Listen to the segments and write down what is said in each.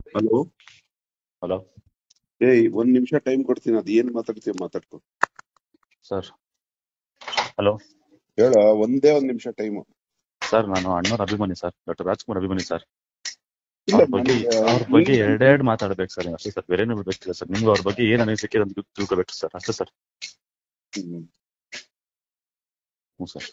Hello. Hello ಒಂದ್ ನಿಮಿಷ time ಕೊಡ್ತೀನಿ, ಅದ್ ಏನ್ ಮಾತಾಡ್ತೀಯ ಮಾತಾಡ್ಕೊ. ಸರ್. ಹಲೋ ಹೇಳ, ಒಂದೇ ಒಂದ್ ನಿಮಿಷ ಟೈಮ್. ಸರ್, ನಾನು ಅಣ್ಣವ್ರ ಅಭಿಮಾನಿ ಸರ್, ಡಾಕ್ಟರ್ ರಾಜ್ಕುಮಾರ್ ಅಭಿಮಾನಿ ಸರ್. ಇಲ್ಲ, ಅವ್ರ ಬಗ್ಗೆ ಎರಡೆರಡು ಮಾತಾಡ್ಬೇಕು ಸರ್, ಅಷ್ಟೇ ಸರ್, ಬೇರೇನು ಬೇಕಿಲ್ಲ ಸರ್. ನಿಮ್ಗೆ ಅವ್ರ ಬಗ್ಗೆ ಏನ್ ಅನಿಸಿಕೆ ಅಂತ ತಿಳ್ಕೊಬೇಕು ಸರ್, ಅಷ್ಟೇ ಸರ್. ಹ್ಞೂ ಸರ್.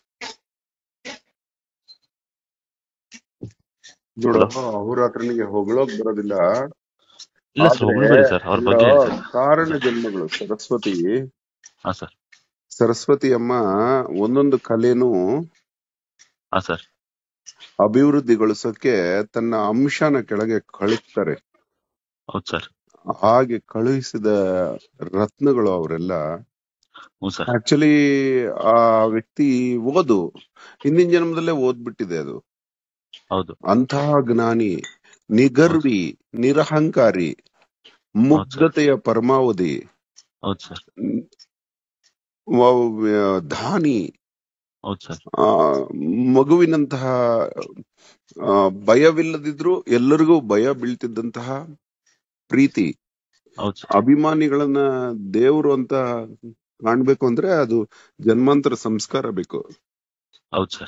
ನೋಡು, ಅವ್ರ ಹತ್ರನಿಗೆ ಹೊಗಳೋಕ್ ಬರೋದಿಲ್ಲ. ಇಲ್ಲ ಸರ್, ಹೊಗಳ್ಬೇಡಿ ಸರ್, ಅವ್ರ ಬಗ್ಗೆ ಏನ್ ಸರ್. ಕಾರಣ ಜನ್ಮಗಳು ಸರಸ್ವತಿ. ಹಾ ಸರ್. ಸರಸ್ವತಿ ಅಮ್ಮ ಒಂದೊಂದು ಕಲೆನೂ ಹಾ ಸರ್. ಅಭಿವೃದ್ಧಿಗೊಳಿಸೋಕೆ ತನ್ನ ಅಂಶನ ಕೆಳಗೆ ಕಳಿಸ್ತಾರೆ. ಹೌದು ಸರ್. ಹಾಗೆ ಕಳುಹಿಸಿದ ರತ್ನಗಳು ಅವರೆಲ್ಲ. ಹ್ಞೂ ಸರ್. ಆಕ್ಚುಲಿ ಆ ವ್ಯಕ್ತಿ ಹಿಂದಿನ ಜನ್ಮದಲ್ಲೇ ಓದ್ಬಿಟ್ಟಿದೆ ಅದು. ಹೌದು. ಅಂತಹ ಜ್ಞಾನಿ, ನಿಗರ್ವಿ, ನಿರಹಂಕಾರಿ, ಮುಗ್ಧತೆಯ ಪರಮಾವಧಿ, ಹೌದು ಸರ್. ಧಾನಿ, ಹೌದು ಸರ್. ಮಗುವಿನಂತಹ ಭಯವಿಲ್ಲದಿದ್ರು ಎಲ್ಲರಿಗೂ ಭಯ ಬೀಳ್ತಿದ್ದಂತಹ ಪ್ರೀತಿ. ಅಭಿಮಾನಿಗಳನ್ನ ದೇವರು ಅಂತ ಕಾಣ್ಬೇಕು ಅಂದ್ರೆ ಅದು ಜನ್ಮಾಂತರ ಸಂಸ್ಕಾರ ಬೇಕು. ಹೌದು ಸರ್.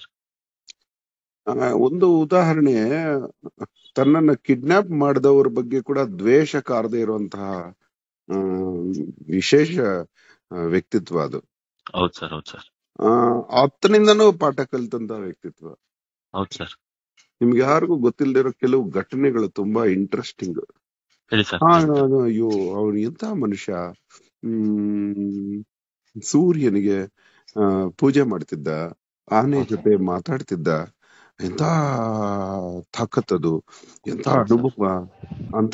ಒಂದು ಉದಾಹರಣೆ, ತನ್ನನ್ನ ಕಿಡ್ನಾಪ್ ಮಾಡಿದವ್ರ ಬಗ್ಗೆ ಕೂಡ ದ್ವೇಷ ಕಾರದೇ ಇರುವಂತಹ ವಿಶೇಷ ವ್ಯಕ್ತಿತ್ವ ಅದು. ಹೌದು ಸರ್. ಹೌದು ಸರ್. ಆತನಿಂದನೂ ಪಾಠ ಕಲಿತಂತ ವ್ಯಕ್ತಿತ್ವ. ಹೌದು ಸರ್. ನಿಮ್ಗೆ ಯಾರಿಗೂ ಗೊತ್ತಿಲ್ಲದೆ ಇರೋ ಕೆಲವು ಘಟನೆಗಳು ತುಂಬಾ ಇಂಟ್ರೆಸ್ಟಿಂಗ್. ಅಯ್ಯೋ, ಅವನು ಎಂತ ಮನುಷ್ಯ. ಸೂರ್ಯನಿಗೆ ಪೂಜೆ ಮಾಡ್ತಿದ್ದ, ಆನೆ ಜೊತೆ ಮಾತಾಡ್ತಿದ್ದ, ಎಂತ ತಾಕತ್ತದು, ಎಂತ ಅನುಭವ ಅಂತ.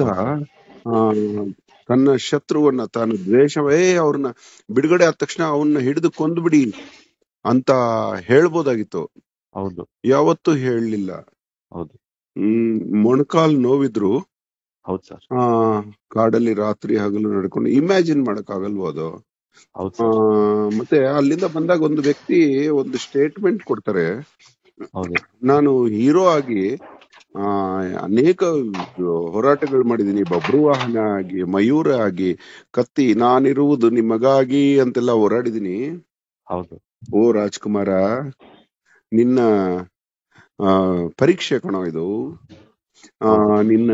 ತನ್ನ ಶತ್ರುವನ್ನ ತಾನು ದ್ವೇಷವೇ ಅವ್ರನ್ನ ಬಿಡುಗಡೆ ಆದ ತಕ್ಷಣ ಅವನ್ನ ಹಿಡಿದು ಕೊಂದ್ಬಿಡಿ ಅಂತ ಹೇಳ್ಬೋದಾಗಿತ್ತು. ಹೌದು. ಯಾವತ್ತೂ ಹೇಳಲಿಲ್ಲ. ಹೌದು. ಮೊಣಕಾಲ್ ನೋವಿದ್ರು ಹೌದು ಸರ್. ಕಾಡಲ್ಲಿ ರಾತ್ರಿ ಹಗಲು ನಡ್ಕೊಂಡು ಇಮ್ಯಾಜಿನ್ ಮಾಡಕ್ ಆಗಲ್ವೋ ಅದು. ಮತ್ತೆ ಅಲ್ಲಿಂದ ಬಂದಾಗ ಒಂದು ವ್ಯಕ್ತಿ ಒಂದು ಸ್ಟೇಟ್ಮೆಂಟ್ ಕೊಡ್ತಾರೆ, ನಾನು ಹೀರೋ ಆಗಿ ಅನೇಕ ಹೋರಾಟಗಳು ಮಾಡಿದೀನಿ, ಬಬ್ರುವಾಹನ ಆಗಿ, ಮಯೂರ ಆಗಿ, ಕತ್ತಿ, ನಾನಿರುವುದು ನಿಮಗಾಗಿ ಅಂತೆಲ್ಲ ಹೋರಾಡಿದೀನಿ. ಹೌದು. ಓ ರಾಜ್ಕುಮಾರ, ನಿನ್ನ ಪರೀಕ್ಷೆ ಕಣೋ ಇದು. ನಿನ್ನ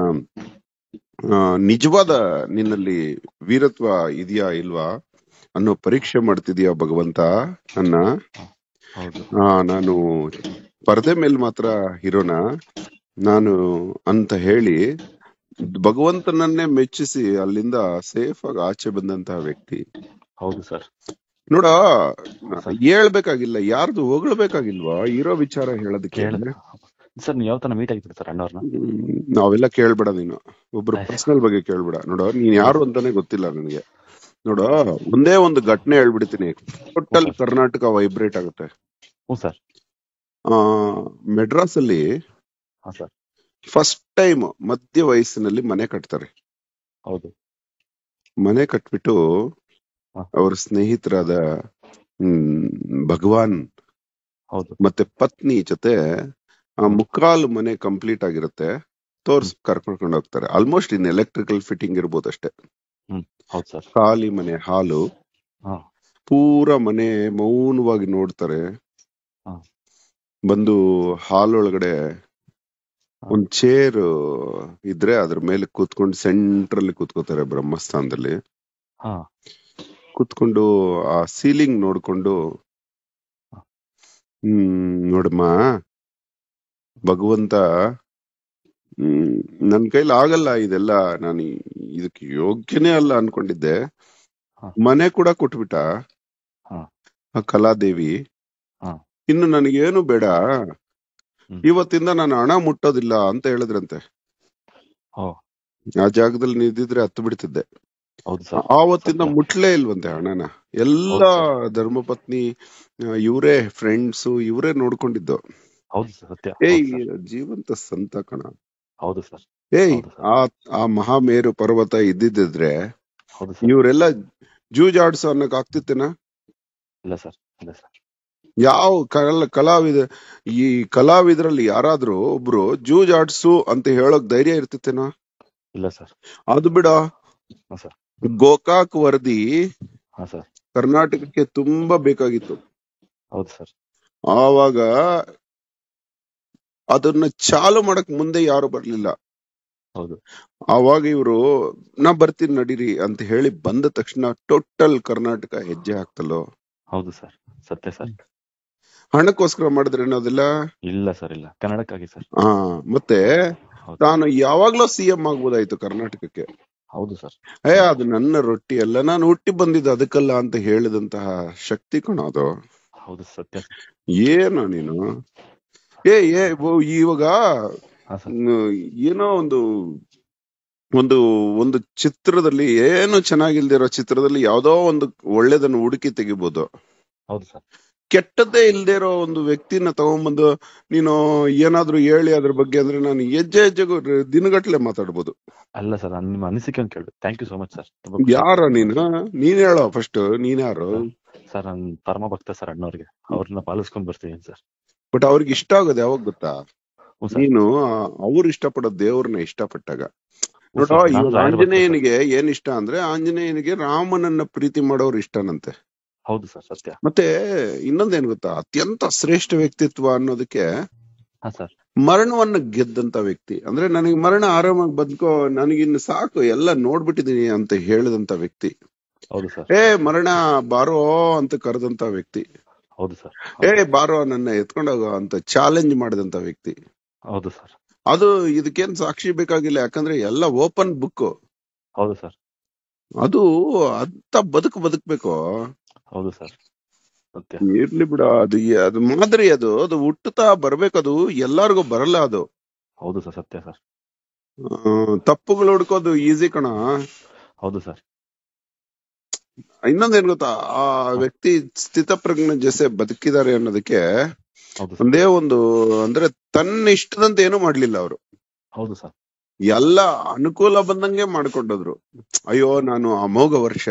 ನಿಜವಾದ ನಿನ್ನಲ್ಲಿ ವೀರತ್ವ ಇದೆಯಾ ಇಲ್ವಾ ಅನ್ನೋ ಪರೀಕ್ಷೆ ಮಾಡ್ತಿದೀಯ ಭಗವಂತ ಅನ್ನ. ನಾನು ಪರದೆ ಮೇಲೆ ಮಾತ್ರ ಹೀರೋನ ನಾನು ಅಂತ ಹೇಳಿ ಭಗವಂತನನ್ನೇ ಮೆಚ್ಚಿಸಿ ಅಲ್ಲಿಂದ ಸೇಫ್ ಆಗಿ ಆಚೆ ಬಂದಂತಹ ವ್ಯಕ್ತಿ. ಹೌದು ಸರ್. ನೋಡ, ಹೇಳ್ಬೇಕಾಗಿಲ್ಲ, ಯಾರ್ದು ಹೊಗಳ್ಬೇಕಾಗಿಲ್ವಾ ಇರೋ ವಿಚಾರ ಹೇಳೋದಕ್ಕೆ. ಸರ್, ನೀವು ಯಾವ ತರ ಮೀಟ್ ಆಗಿದ್ರಿ ಸರ್ ಅಣ್ಣವ್ರನ್ನ? ನಾವೆಲ್ಲ ಕೇಳ್ಬೇಡ, ನೀನು ಒಬ್ರು ಪರ್ಸನಲ್ ಬಗ್ಗೆ ಕೇಳ್ಬೇಡ. ನೋಡ, ನೀನ್ ಯಾರು ಅಂತಾನೆ ಗೊತ್ತಿಲ್ಲ ನನಗೆ. ನೋಡ, ಒಂದೇ ಒಂದು ಘಟನೆ ಹೇಳ್ಬಿಡ್ತೀನಿ, ಟೋಟಲ್ ಕರ್ನಾಟಕ ವೈಬ್ರೇಟ್ ಆಗುತ್ತೆ. ಮೆಡ್ರಾಸ್ ಅಲ್ಲಿ ಫಸ್ಟ್ ಟೈಮ್ ಮಧ್ಯ ವಯಸ್ಸಿನಲ್ಲಿ ಮನೆ ಕಟ್ತಾರೆ. ಹೌದು. ಮನೆ ಕಟ್ಬಿಟ್ಟು ಅವ್ರ ಸ್ನೇಹಿತರಾದ ಭಗವಾನ್ ಮತ್ತೆ ಪತ್ನಿ ಜೊತೆ ಮುಕ್ಕಾಲು ಮನೆ ಕಂಪ್ಲೀಟ್ ಆಗಿರುತ್ತೆ, ಕರ್ಕೊಂಡು ಹೋಗ್ತಾರೆ. ಆಲ್ಮೋಸ್ಟ್ ಇನ್ ಎಲೆಕ್ಟ್ರಿಕಲ್ ಫಿಟ್ಟಿಂಗ್ ಇರ್ಬೋದು ಅಷ್ಟೇ. ಖಾಲಿ ಮನೆ, ಹಾಲು, ಪೂರ ಮನೆ ಮೌನವಾಗಿ ನೋಡ್ತಾರೆ. ಬಂದು ಹಾಲೊಳಗಡೆ ಒಂದ್ ಚೇರ್ ಇದ್ರೆ ಅದ್ರ ಮೇಲೆ ಕೂತ್ಕೊಂಡು ಸೆಂಟ್ರಲ್ಲಿ ಕೂತ್ಕೋತಾರೆ, ಬ್ರಹ್ಮಸ್ಥಾನದಲ್ಲಿ ಕೂತ್ಕೊಂಡು ಆ ಸೀಲಿಂಗ್ ನೋಡ್ಕೊಂಡು, ನೋಡಮ್ಮ ಭಗವಂತ, ನನ್ ಕೈಲಿ ಆಗಲ್ಲ ಇದೆಲ್ಲ, ನಾನು ಇದಕ್ಕೆ ಯೋಗ್ಯನೇ ಅಲ್ಲ ಅನ್ಕೊಂಡಿದ್ದೆ, ಮನೆ ಕೂಡ ಕೊಟ್ಬಿಟ್ಟ ಆ ಕಲಾದೇವಿ, ಇನ್ನು ನನಗೇನು ಬೇಡ, ಇವತ್ತಿಂದ ನಾನು ಹಣ ಮುಟ್ಟೋದಿಲ್ಲ ಅಂತ ಹೇಳಿದ್ರಂತೆ. ಆ ಜಾಗದಲ್ಲಿ ನಿಂತಿದ್ರೆ ಹತ್ತು ಬಿಡ್ತಿದ್ದೆ. ಆವತ್ತಿಂದ ಮುಟ್ಲೇ ಇಲ್ವಂತೆ ಹಣನ. ಎಲ್ಲ ಧರ್ಮಪತ್ನಿ ಇವರೇ, ಫ್ರೆಂಡ್ಸ್ ಇವರೇ ನೋಡ್ಕೊಂಡಿದ್ದು. ಜೀವಂತ ಸಂತ ಕಣ. ಆ ಮಹಾಮೇರು ಪರ್ವತ ಇದ್ದಿದ್ರೆ ಇವರೆಲ್ಲ ಜೂಜಾಡ್ಸೋ ಅನ್ನಕ್ ಆಗ್ತಿತ್ತೇನಾ? ಯಾವ ಈ ಕಲಾವಿದರಲ್ಲಿ ಯಾರಾದ್ರೂ ಒಬ್ರು ಜೂಜಾಡ್ಸು ಅಂತ ಹೇಳೋಕ್ ಧೈರ್ಯ ಇರ್ತಿತ್ತೇನೋ? ಇಲ್ಲ ಸರ್. ಅದು ಬಿಡ, ಹಾ ಸರ್. ಗೋಕಾಕ್ ವರದಿ ಹಾ ಸರ್. ಕರ್ನಾಟಕಕ್ಕೆ ತುಂಬಾ ಬೇಕಾಗಿತ್ತು. ಹೌದು ಸರ್. ಆವಾಗ ಅದನ್ನ ಚಾಲು ಮಾಡಕ್ ಮುಂದೆ ಯಾರು ಬರ್ಲಿಲ್ಲ. ಹೌದು. ಆವಾಗ ಇವರು ನಾ ಬರ್ತೀನಿ ನಡೀರಿ ಅಂತ ಹೇಳಿ ಬಂದ ತಕ್ಷಣ ಟೋಟಲ್ ಕರ್ನಾಟಕ ಹೆಜ್ಜೆ ಹಾಕ್ತಲ್ಲೋ. ಹೌದು ಸರ್, ಸತ್ಯ ಸರ್. ಹಣಕ್ಕೋಸ್ಕರ ಮಾಡಿದ್ರೆ ಅದೆಲ್ಲ ಇಲ್ಲ ಸರ್, ಇಲ್ಲ, ಕನ್ನಡಕ್ಕಾಗಿ ಸರ್. ಮತ್ತೆ ಹೌದು. ತಾನು ಯಾವಾಗ್ಲೂ ಸಿಎಂ ಆಗ್ಬೋದಾಯ್ತು ಕರ್ನಾಟಕಕ್ಕೆ. ಹೌದು ಸರ್. ಅದು ನನ್ನ ರೊಟ್ಟಿ ಅಲ್ಲ, ನಾನು ಹುಟ್ಟಿ ಬಂದಿದ್ದು ಅದಕ್ಕಲ್ಲ ಅಂತ ಹೇಳಿದಂತಹ ಶಕ್ತಿ ಅದು. ಹೌದು, ಸತ್ಯ. ಏನೋ ನೀನು ಇವಾಗ ಹಾ ಸರ್. ಏನೋ ಒಂದು ಒಂದು ಚಿತ್ರದಲ್ಲಿ ಏನು ಚೆನ್ನಾಗಿಲ್ದಿರೋ ಚಿತ್ರದಲ್ಲಿ ಯಾವ್ದೋ ಒಂದು ಒಳ್ಳೇದನ್ನು ಹುಡುಕಿ ತೆಗಿಬಹುದು. ಹೌದು ಸರ್. ಕೆಟ್ಟದ್ದೇ ಇಲ್ದೇ ಇರೋ ಒಂದು ವ್ಯಕ್ತಿನ ತಗೊಂಡ್ಬಂದು ನೀನು ಏನಾದ್ರೂ ಹೇಳಿ ಅದ್ರ ಬಗ್ಗೆ ಅಂದ್ರೆ ನಾನು ಹೆಜ್ಜೆಗೂ ದಿನಗಟ್ಲೆ ಮಾತಾಡ್ಬೋದು. ಅಲ್ಲ ಸರ್, ನಿಮ್ಮ ಅನಿಸಿಕೆ ಅಂತ ಕೇಳಿ. Thank you so much sir. ಯಾರ ನೀನ್ ಹೇಳೋ ಫಸ್ಟ್, ನೀನ್ ಯಾರು ಸರ್? ನಾನು ಪರಮ ಭಕ್ತ ಸರ್ ಅಣ್ಣವ್ರಿಗೆ, ಅವ್ರನ್ನ ಪಾಲಿಸ್ಕೊಂಡ್ ಬರ್ತೀನಿ ಸರ್. ಬಟ್ ಅವ್ರಿಗೆ ಇಷ್ಟ ಆಗೋದು ಯಾವಾಗ ಗೊತ್ತಾ? ನೀನು ಅವ್ರು ಇಷ್ಟಪಡೋ ದೇವ್ರನ್ನ ಇಷ್ಟಪಟ್ಟಾಗ. ನೋಡ, ಆಂಜನೇಯನಿಗೆ ಏನ್ ಇಷ್ಟ ಅಂದ್ರೆ, ಆಂಜನೇಯನಿಗೆ ರಾಮನನ್ನ ಪ್ರೀತಿ ಮಾಡೋರು ಇಷ್ಟನಂತೆ. ಹೌದು ಸರ್, ಸತ್ಯ. ಮತ್ತೆ ಇನ್ನೊಂದೇನ್ ಗೊತ್ತಾ, ಅತ್ಯಂತ ಶ್ರೇಷ್ಠ ವ್ಯಕ್ತಿತ್ವ ಅನ್ನೋದಕ್ಕೆ ಮರಣವನ್ನ ಗೆದ್ದಂತ ವ್ಯಕ್ತಿ. ಅಂದ್ರೆ ನನಗೆ ಮರಣ ಆರಾಮಾಗಿ ಬದುಕೋ, ನನಗಿನ್ನು ಸಾಕು, ಎಲ್ಲ ನೋಡ್ಬಿಟ್ಟಿದೀನಿ ಅಂತ ಹೇಳಿದಂತ ವ್ಯಕ್ತಿ. ಹೌದು ಸರ್. ಮರಣ ಬಾರೋ ಅಂತ ಕರೆದಂತ ವ್ಯಕ್ತಿ. ಹೌದು ಸರ್. ಬಾರೋ ನನ್ನ ಎತ್ಕೊಂಡೋಗೋ ಅಂತ ಚಾಲೆಂಜ್ ಮಾಡಿದಂತ ವ್ಯಕ್ತಿ. ಹೌದು ಸರ್. ಅದು ಇದಕ್ಕೇನ್ ಸಾಕ್ಷಿ ಬೇಕಾಗಿಲ್ಲ, ಯಾಕಂದ್ರೆ ಎಲ್ಲ ಓಪನ್ ಬುಕ್. ಹೌದು ಸರ್. ಅದು ಅಂತ ಬದುಕ್ಬೇಕು. ಹೌದು ಸರ್, ಸತ್ಯ. ಇರ್ಲಿ ಬಿಡ, ಅದು ಮಾದರಿ, ಅದು ಹುಟ್ಟುತ್ತಾ ಬರ್ಬೇಕದು, ಎಲ್ಲಾರ್ಗು ಬರಲ್ಲ ಅದು. ಹೌದು ಸರ್, ಸತ್ಯ ಸರ್. ತಪ್ಪುಗಳು ಹುಡ್ಕೋದು ಈಸಿ ಕಣ. ಹೌದು ಸರ್. ಇನ್ನೊಂದೇನ್ ಗೊತ್ತಾ, ಆ ವ್ಯಕ್ತಿ ಸ್ಥಿತಪ್ರಜ್ಞ ಜೊತೆ ಬದುಕಿದ್ದಾರೆ ಅನ್ನೋದಕ್ಕೆ ಒಂದೇ ಒಂದು, ಅಂದ್ರೆ ತನ್ನ ಇಷ್ಟದಂತೆ ಏನು ಮಾಡ್ಲಿಲ್ಲ ಅವರು. ಹೌದು ಸರ್. ಎಲ್ಲ ಅನುಕೂಲ ಬಂದಂಗೆ ಮಾಡ್ಕೊಂಡೋದ್ರು. ಅಯ್ಯೋ, ನಾನು ಅಮೋಘ ವರ್ಷ,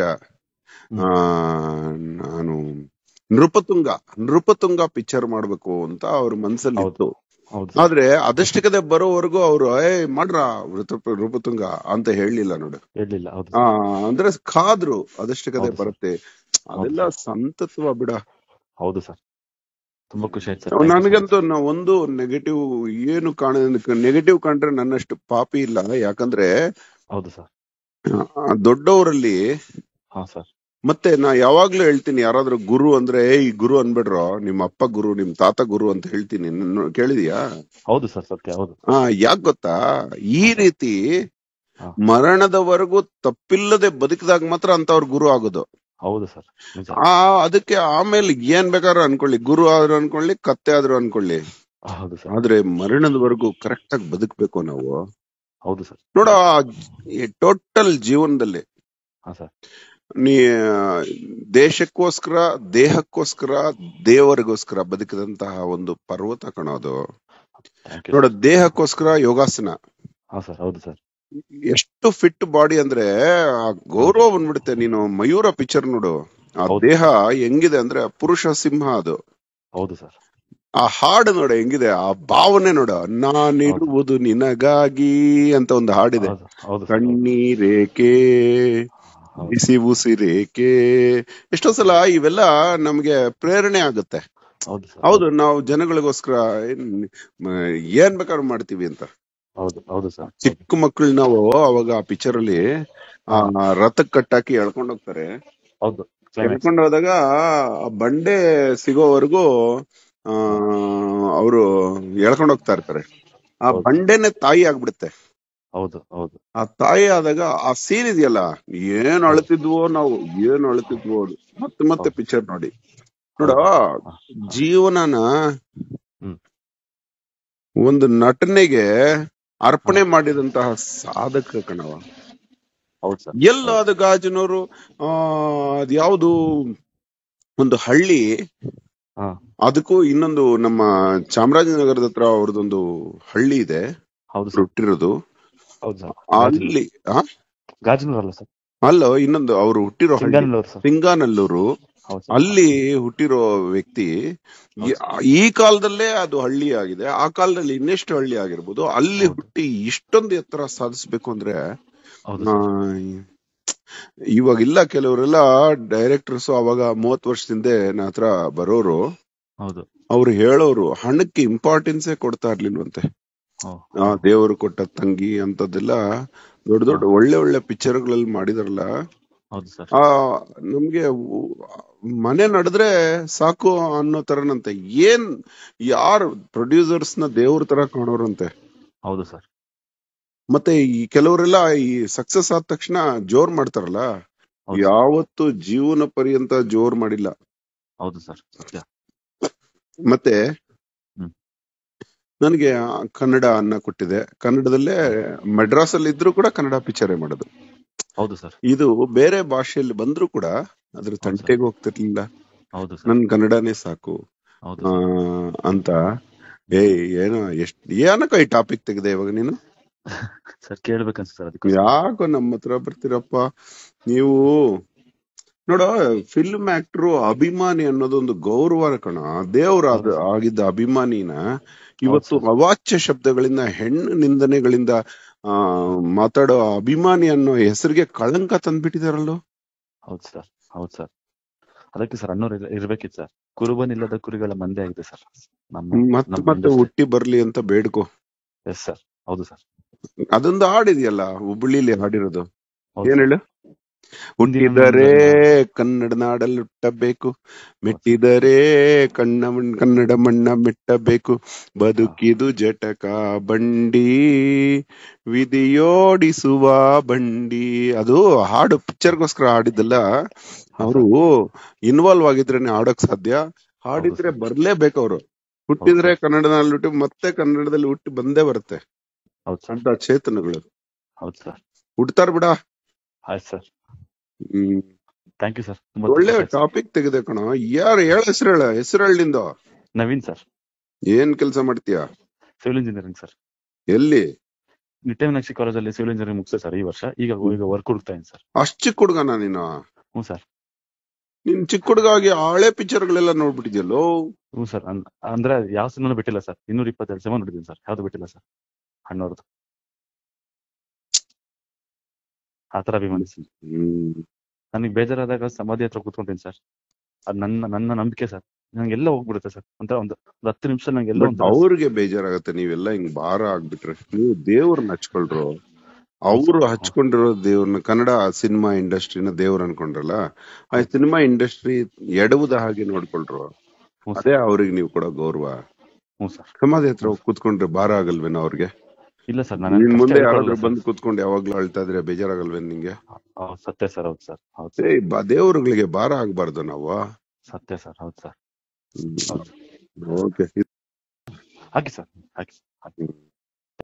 ನಾನು ನೃಪತುಂಗ ಪಿಕ್ಚರ್ ಮಾಡ್ಬೇಕು ಅಂತ ಅವ್ರ ಮನ್ಸಲ್ಲಿ ಇತ್ತು. ಆದ್ರೆ ಅದಷ್ಟಕ್ಕದೆ ಬರೋವರೆಗೂ ಅವ್ರು ಮಾಡ್ರ ನೃಪತುಂಗ ಅಂತ ಹೇಳಲಿಲ್ಲ ನೋಡು. ಅಂದ್ರೆ ಕಾದ್ರು ಅದಷ್ಟಕ್ಕದೆ ಬರುತ್ತೆ. ಅದೆಲ್ಲ ಸಂತತ್ವ ಬಿಡ. ಹೌದು ಸರ್, ತುಂಬಾ ಖುಷಿ ಆಯ್ತು. ನನಗಂತೂ ಒಂದು ನೆಗೆಟಿವ್ ಏನು ನೆಗೆಟಿವ್ ಕಂಡ್ರೆ ನನ್ನಷ್ಟು ಪಾಪಿ ಇಲ್ಲ. ಯಾಕಂದ್ರೆ ಹೌದು ಸರ್, ದೊಡ್ಡವರಲ್ಲಿ ಮತ್ತೆ ನಾ ಯಾವಾಗ್ಲೂ ಹೇಳ್ತೀನಿ, ಯಾರಾದ್ರೂ ಗುರು ಅಂದ್ರೆ ಈ ಗುರು ಅನ್ಬೇಡ್ರೋ, ನಿಮ್ಮ ಅಪ್ಪ ಗುರು, ನಿಮ್ ತಾತ ಗುರು ಅಂತ ಹೇಳ್ತೀನಿ. ಕೇಳಿದ್ಯಾ? ಹೌದು ಸರ್, ಸತ್ಯ. ಹೌದು. ಯಾಕ್ ಗೊತ್ತಾ, ಈ ರೀತಿ ಮರಣದವರೆಗೂ ತಪ್ಪಿಲ್ಲದೆ ಬದುಕಿದಾಗ ಮಾತ್ರ ಅಂತವ್ರ ಗುರು ಆಗೋದು. ಹೌದು ಸರ್. ಅದಕ್ಕೆ ಆಮೇಲೆ ಏನ್ ಬೇಕಾದ್ರೂ ಅನ್ಕೊಳ್ಳಿ, ಗುರು ಆದ್ರೂ ಅನ್ಕೊಳ್ಳಿ, ಕತ್ತೆ ಆದ್ರೂ ಅನ್ಕೊಳ್ಳಿ. ಆದ್ರೆ ಮರಣದವರೆಗೂ ಕರೆಕ್ಟ್ ಆಗಿ ಬದುಕ್ಬೇಕು ನಾವು. ಹೌದು ಸರ್. ನೋಡ, ಟೋಟಲ್ ಜೀವನದಲ್ಲಿ ನೀ ದೇಶಕ್ಕೋಸ್ಕರ, ದೇಹಕ್ಕೋಸ್ಕರ, ದೇವರಿಗೋಸ್ಕರ ಬದುಕಿದಂತಹ ಒಂದು ಪರ್ವತ ಕಣೋದು. ನೋಡ, ದೇಹಕ್ಕೋಸ್ಕರ ಯೋಗಾಸನ. ಹೌದು ಸರ್. ಎಷ್ಟು ಫಿಟ್ ಬಾಡಿ ಅಂದ್ರೆ ಗೌರವ ಬಂದ್ಬಿಡುತ್ತೆ. ನೀನು ಮಯೂರ ಪಿಕ್ಚರ್ ನೋಡು, ಆ ದೇಹ ಹೆಂಗಿದೆ ಅಂದ್ರೆ ಪುರುಷ ಸಿಂಹ ಅದು. ಹೌದು ಸರ್. ಆ ಹಾಡು ನೋಡ ಹೆಂಗಿದೆ, ಆ ಭಾವನೆ ನೋಡ. ನಾನಿರುವುದು ನಿನಗಾಗಿ ಅಂತ ಒಂದು ಹಾಡಿದೆ. ಕಣ್ಣೀರೇಕೆ, ಬಿಸಿ ಉಸಿರೇಕೆ, ಎಷ್ಟೋ ಸಲ ಇವೆಲ್ಲ ನಮ್ಗೆ ಪ್ರೇರಣೆ ಆಗುತ್ತೆ. ಹೌದು, ನಾವು ಜನಗಳಿಗೋಸ್ಕರ ಏನ್ ಬೇಕಾದ್ರೂ ಮಾಡ್ತೀವಿ ಅಂತ. ಚಿಕ್ಕ ಮಕ್ಕಳು ನಾವು ಅವಾಗ ಆ ಪಿಕ್ಚರ್ ಅಲ್ಲಿ ರಥಕ್ ಕಟ್ಟಾಕಿ ಎಳ್ಕೊಂಡ್ ಹೋಗ್ತಾರೆ. ಎಳ್ಕೊಂಡ್ ಹೋದಾಗ ಆ ಬಂಡೆ ಸಿಗೋವರೆಗೂ ಅವರು ಎಳ್ಕೊಂಡ್ ಹೋಗ್ತಾ ಇರ್ತಾರೆ. ಆ ಬಂಡೆನೆ ತಾಯಿ ಆಗ್ಬಿಡುತ್ತೆ. ಆ ತಾಯಿ ಆದಾಗ ಆ ಸೀನ್ ಇದೆಯಲ್ಲ, ಏನ್ ಅಳ್ತಿದ್ವೋ ನಾವು, ಏನ್ ಅಳ್ತಿದ್ವೋ. ಮತ್ತೆ ಪಿಕ್ಚರ್ ನೋಡಿ ನೋಡ, ಜೀವನನ ಒಂದು ನಟನೆಗೆ ಅರ್ಪಣೆ ಮಾಡಿದಂತಹ ಸಾಧಕ ಕಣವ. ಎಲ್ಲ ಅದು ಗಾಜನವರು, ಅದ್ಯಾವುದು ಒಂದು ಹಳ್ಳಿ, ಅದಕ್ಕೂ ಇನ್ನೊಂದು ನಮ್ಮ ಚಾಮರಾಜನಗರದ ಹತ್ರ ಅವ್ರದೊಂದು ಹಳ್ಳಿ ಇದೆ ಹುಟ್ಟಿರೋದು. ಅಲ್ಲಿ ಅಲ್ಲ, ಇನ್ನೊಂದು ಅವ್ರು ಹುಟ್ಟಿರೋ ಹಳ್ಳಿ ಸಿಂಗಾನಲ್ಲೂರು. ಹೌದು ಸರ್. ಅಲ್ಲಿ ಹುಟ್ಟಿರೋ ವ್ಯಕ್ತಿ ಹೌದು ಈ ಕಾಲದಲ್ಲೇ ಅದು ಹಳ್ಳಿ ಆಗಿದೆ, ಆ ಕಾಲದಲ್ಲಿ ಇನ್ನೆಷ್ಟು ಹಳ್ಳಿ ಆಗಿರ್ಬೋದು. ಅಲ್ಲಿ ಹೌದು. ಹುಟ್ಟಿ ಇಷ್ಟೊಂದು ಎತ್ತರ ಸಾಧಿಸ್ಬೇಕು ಅಂದ್ರೆ ಹೌದು ಆ, ಸರ್. ಇವಾಗಿಲ್ಲ. ಕೆಲವರೆಲ್ಲ ಡೈರೆಕ್ಟರ್ಸ್ ಅವಾಗ 30 ವರ್ಷದಿಂದ ನನ್ನ ಹತ್ರ ಬರೋರು, ಹೌದು. ಅವ್ರು ಹೇಳೋರು ಹಣಕ್ಕೆ ಇಂಪಾರ್ಟೆನ್ಸೇ ಕೊಡ್ತಾ ಇರ್ಲಿಲ್ವಂತೆ. ದೇವರು ಕೊಟ್ಟ ತಂಗಿ ಅಂತದೆಲ್ಲ ದೊಡ್ಡ ದೊಡ್ಡ ಒಳ್ಳೆ ಒಳ್ಳೆ ಪಿಕ್ಚರ್ಗಳಲ್ಲಿ ಮಾಡಿದಾರಲ್ಲ. ಹೌದು ಸರ್. ನಮ್ಗೆ ಮನೆ ನಡೆದ್ರೆ ಸಾಕು ಅನ್ನೋ ತರನಂತೆ. ಏನ್ ಯಾರು ಪ್ರೊಡ್ಯೂಸರ್ಸ್ ನ ದೇವ್ರ ತರ ಕಾಣೋರಂತೆ. ಹೌದು ಸರ್. ಮತ್ತೆ ಈ ಕೆಲವರೆಲ್ಲ ಈ ಸಕ್ಸಸ್ ಆದ ತಕ್ಷಣ ಜೋರ್ ಮಾಡ್ತಾರಲ್ಲ, ಯಾವತ್ತು ಜೀವನ ಪರ್ಯಂತ ಜೋರ್ ಮಾಡಿಲ್ಲ. ಹೌದು ಸರ್, ಸತ್ಯ. ಮತ್ತೆ ನನಗೆ ಕನ್ನಡ ಅನ್ನ ಕೊಟ್ಟಿದೆ. ಕನ್ನಡದಲ್ಲೇ ಮೆಡ್ರಾಸ್ ಅಲ್ಲಿ ಇದ್ರು ಕೂಡ ಕನ್ನಡ ಪಿಕ್ಚರೇ ಮಾಡೋದು. ಹೌದು ಸರ್. ಇದು ಬೇರೆ ಭಾಷೆಯಲ್ಲಿ ಬಂದ್ರು ಕೂಡ ಅದ್ರ ತಂಟೆಗೆ ಹೋಗ್ತಿರ್ಲಿಲ್ಲ. ಹೌದು ಸರ್. ನನ್ ಕನ್ನಡನೇ ಸಾಕು ಅಂತ. ಏನೋ ಏನಕ್ಕ ಈ ಟಾಪಿಕ್ ತೆಗೆದೆ ಇವಾಗ ನೀನು? ಸರ್ ಕೇಳ್ಬೇಕನ್ಸ ಸರ್. ಅದಕ್ಕೆ ಯಾಕೋ ನಮ್ಮ ಹತ್ರ ಬರ್ತೀರಪ್ಪ ನೀವು? ನೋಡ, ಫಿಲ್ಮ್ ಆಕ್ಟರ್ ಅಭಿಮಾನಿ ಅನ್ನೋದೊಂದು ಗೌರವ ಕಣ. ದೇವ್ರ ಆಗಿದ್ದ ಅಭಿಮಾನಿನ ಇವತ್ತು ಅವಾಚ್ಯ ಶಬ್ದಗಳಿಂದ, ಹೆಣ್ಣು ನಿಂದನೆಗಳಿಂದ ಮಾತಾಡೋ ಅಭಿಮಾನಿ ಅನ್ನೋ ಹೆಸರಿಗೆ ಕಳಂಕ ತಂದ್ಬಿಟ್ಟಿದಾರಲ್ಲೋ. ಹೌದು ಸರ್. ಹೌದು ಸರ್. ಅದಕ್ಕೆ ಸರ್ ಅನ್ನೋರು ಇರ್ಬೇಕಿತ್ತು ಸರ್. ಕುರುಬನಿಲ್ಲದ ಕುರಿಗಳ ಮಂದೆ ಆಗಿದೆ ಸರ್. ಮತ್ತೆ ಹುಟ್ಟಿ ಬರ್ಲಿ ಅಂತ ಬೇಡ್ಕೋ. Yes sir. ಹೌದು ಸರ್. ಅದೊಂದು ಹಾಡಿದೆಯಲ್ಲ, ಹುಬ್ಬಳ್ಳಿಲಿ ಹಾಡಿರೋದು. ಏನ್ ಹೇಳು? ಹುಟ್ಟಿದರೆ ಕನ್ನಡ ನಾಡಲ್ಲಿ ಹುಟ್ಟಬೇಕು, ಮೆಟ್ಟಿದರೆ ಕನ್ನಡ ಮಣ್ಣ ಮೆಟ್ಟಬೇಕು, ಬದುಕಿದು ಜಟಕ ಬಂಡಿ ವಿಧಿಯೋಡಿಸುವ ಬಂಡಿ. ಅದು ಹಾಡು ಪಿಕ್ಚರ್ಗೋಸ್ಕರ ಹಾಡಿದ್ದಲ್ಲ. ಅವರು ಇನ್ವಾಲ್ವ್ ಆಗಿದ್ರೇನೆ ಹಾಡಕ್ ಸಾಧ್ಯ. ಹಾಡಿದ್ರೆ ಬರ್ಲೇಬೇಕು ಅವರು. ಹುಟ್ಟಿದ್ರೆ ಕನ್ನಡದಲ್ಲಿ ಹುಟ್ಟಿ ಮತ್ತೆ ಕನ್ನಡದಲ್ಲಿ ಹುಟ್ಟಿ ಬಂದೇ ಬರುತ್ತೆ ಅಂತ ಚೇತನಗಳು. ಹುಡ್ತಾರ ಬಿಡ. ಆಯ್ತು ಸರ್. Thank you sir. ಒಳ್ಳೆ ಟಾಪಿಕ್ ತೆಗೆದೆ ಕಣ. ಯಾರು ಹೇಳ? ಹೆಸರು ನಿಂದ? ನವೀನ್ ಸರ್. ಏನ್ ಕೆಲಸ ಮಾಡ್ತೀಯಾ? Civil engineering sir. ಎಲ್ಲಿ? ನಿಟ್ಟೆ ಕಾಲೇಜಲ್ಲಿ ಸಿವಿಲ್ ಇಂಜಿನಿಯರಿಂಗ್ ಮುಗಿಸ್ತೆ ಸರ್ ಈ ವರ್ಷ. ಈಗ ವರ್ಕ್ ಹುಡುಕ್ತಾ ಇದ್ದೀನಿ ಸರ್. ಅಷ್ಟ್ ಚಿಕ್ಕ ಹುಡುಗನ ನೀನು? ಹ್ಞೂ ಸರ್. ನಿನ್ ಚಿಕ್ಕ ಹುಡುಗಾಗಿ ಹಳೆ ಪಿಕ್ಚರ್ ಗಳೆಲ್ಲ ನೋಡ್ಬಿಟ್ಟಿದ್ಯಲ್ಲೋ? ಹ್ಞೂ ಸರ್. ಅಂದ್ರೆ ಯಾವ ಸಿನಿಮಾನು ಬಿಟ್ಟಿಲ್ಲ ಸರ್. 222 ಸಿನಿಮಾ ನೋಡಿದ್ದೀನಿ ಸರ್. ಯಾವ್ದು ಬಿಟ್ಟಿಲ್ಲ ಸರ್. ಅಣ್ಣವ್ರದ್ದು ಆತರ ಅಭಿಮಾನಿಸಿ. ನನಗೆ ಬೇಜಾರಾದಾಗ ಸಮಾಧಿ ಹತ್ರ ಕೂತ್ಕೊಂತೀನಿ ಸರ್. ಅದ್ ನನ್ನ ನಂಬಿಕೆ ಸರ್. ನಂಗೆಲ್ಲ ಹೋಗ್ಬಿಡುತ್ತೆ ಸರ್. ಒಂದು 10 ನಿಮಿಷ ನಂಗೆಲ್ಲ. ಅವ್ರಿಗೆ ಬೇಜಾರಾಗತ್ತೆ ನೀವೆಲ್ಲ ಹಿಂಗ್ ಭಾರ ಆಗ್ಬಿಟ್ರೆ. ನೀವು ದೇವ್ರನ್ನ ಹಚ್ಕೊಳ್ರು. ಅವ್ರು ಹಚ್ಕೊಂಡಿರೋ ದೇವ್ರನ್ನ, ಕನ್ನಡ ಸಿನಿಮಾ ಇಂಡಸ್ಟ್ರಿನ ದೇವ್ರ ಅನ್ಕೊಂಡ್ರಲ್ಲ, ಆ ಸಿನಿಮಾ ಇಂಡಸ್ಟ್ರಿ ಎಡವುದ ಹಾಗೆ ನೋಡ್ಕೊಳ್ರು. ಅದೇ ಅವ್ರಿಗೆ ನೀವು ಕೊಡೋ ಗೌರವ. ಸಮಾಧಿ ಹತ್ರ ಕೂತ್ಕೊಂಡ್ರೆ ಭಾರ ಆಗಲ್ವೇನ ಅವ್ರಿಗೆ? ಇಲ್ಲ ಸರ್. ನಿನ್ ಮುಂದೆ ಯಾರಾದ್ರೂ ಬಂದು ಕೂತ್ಕೊಂಡು ಯಾವಾಗ್ಲೂ ಅಳ್ತಾ ಇದ್ರೆ ಬೇಜಾರಾಗಲ್ವೇನ್ ನಿಂಗೆ? ಸತ್ಯ ಸರ್. ಹೌದು ಸರ್. ದೇವ್ರುಗಳಿಗೆ ಭಾರ ಆಗ್ಬಾರ್ದು ನಾವು. ಸತ್ಯ ಸರ್. ಹೌದು ಸರ್. ಓಕೆ, ಹಾಕಿ ಸರ್. ಹಾಕಿ.